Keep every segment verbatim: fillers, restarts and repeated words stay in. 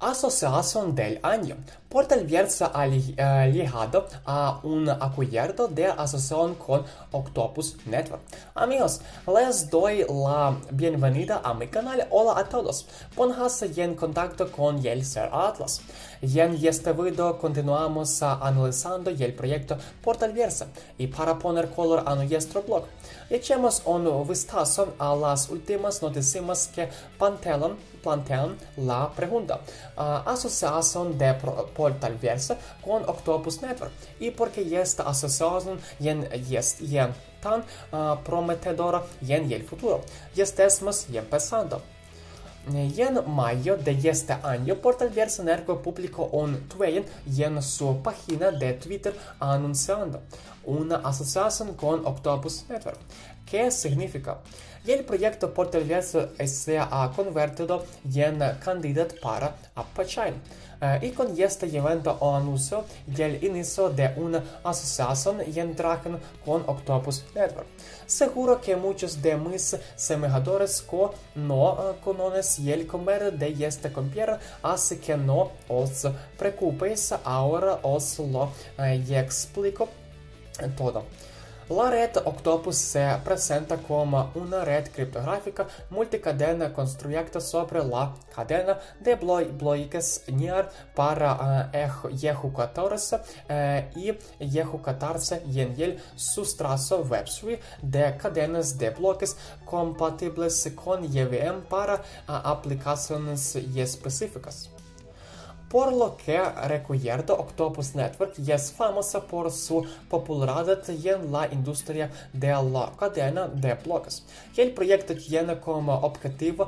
Asociación del Año. Portalversa ha llegado a un acuerdo de asociación con Octopus Network. Amigos, les doy la bienvenida a mi canal. Hola a todos. Pónganse en contacto con el Ser Atlas. Y en este video continuamos analizando el proyecto Portalversa. Y para poner color a nuestro blog, echemos un vistazo a las últimas noticias que plantean, plantean la pregunta. Uh, asociación de Portalversa con Octopus Network y por qué esta asociación es tan uh, prometedora en el futuro. Y estamos empezando. En mayo de este año, Portalversa Network publicó un tweet en su página de Twitter anunciando una asociación con Octopus Network. ¿Qué significa? El proyecto Portalversa se ha convertido en candidato para Upchain. Uh, y con este evento anunció el inicio de una asociación en trabajo con Octopus Network. Seguro que muchos de mis semejadores no uh, conocen el comer de este compañero, así que no os preocupéis, ahora os lo uh, explico todo. La red Octopus se presenta como una red criptográfica multicadena construida sobre la cadena de blo bloques NEAR para uh, ejecutarse uh, y ejecutarse en el sustrato Web tres de cadenas de bloques compatibles con E V M para uh, aplicaciones específicas. Por lo que recuerdo, Octopus Network es famosa por su popularidad en la industria de la cadena de bloques. El proyecto tiene como objetivo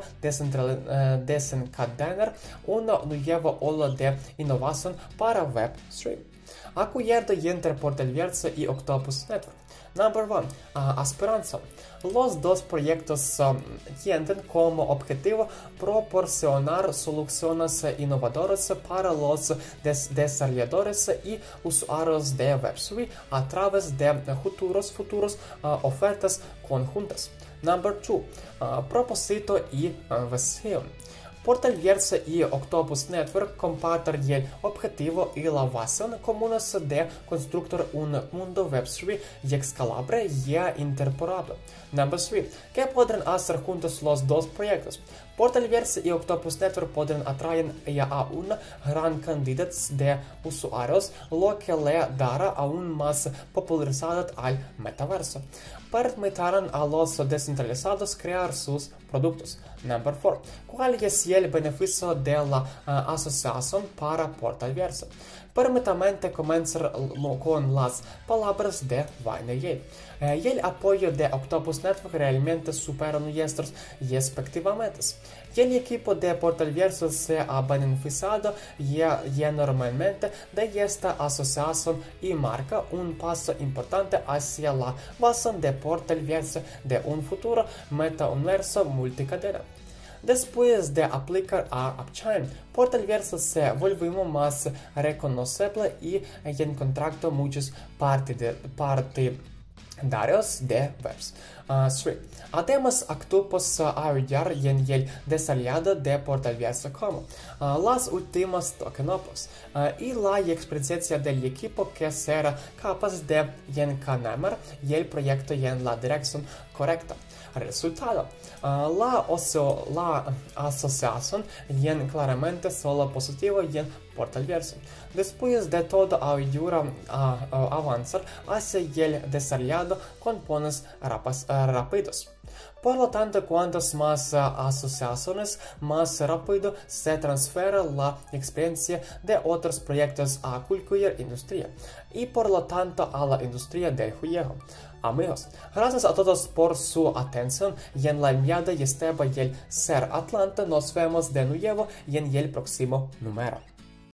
desencadenar una nueva ola de innovación para Web tres. Acuerdo entre Portalversa y Octopus Network. Number one. Uh, Esperanza. Los dos proyectos um, tienen como objetivo proporcionar soluciones innovadoras para los des desarrolladores y usuarios de Web tres a través de futuros, futuros uh, ofertas conjuntas. Number two. Uh, propósito y uh, visión. Portalversa y Octopus Network comparten el objetivo y la visión comunes de construir un mundo Web tres escalable y interoperable. Number three. ¿Qué podrán hacer juntos los dos proyectos? Portalversa y Octopus Network podrán atraer a una gran cantidad de usuarios, lo que le dará aún más popularidad al metaverso. Permitirán a los descentralizados crear sus productos. Number four. ¿Cuál es el beneficio de la uh, asociación para Portalversa? Permítame comenzar con las palabras de Wayne. Uh, el apoyo de Octopus Network realmente supera nuestras expectativas. El equipo de Portalversa se ha beneficiado enormemente de esta asociación y marca un paso importante hacia la base de Portalversa de un futuro metauniverso multicadena. Después de aplicar a Upchain, Portalversa se volvió más reconocible y encontró muchos partidarios de Web tres. Además, Octopus uh, ayudar en el desarrollo de Portalversa como uh, las últimas tokenopos uh, y la experiencia del equipo que será capaz de encaminar el proyecto en la dirección correcta. Resultado. Uh, la, oso, la asociación en claramente solo positivo en Portalversa. Después de todo, ayuda a, a avanzar hacia el desarrollo con planes rápidos. Por lo tanto, cuantas más uh, asociaciones, más rápido se transfiere la experiencia de otros proyectos a cualquier industria y por lo tanto a la industria del juego. Amigos, gracias a todos por su atención y en la enviada y estaba el Ser Atlanta. Nos vemos de nuevo y en el próximo número.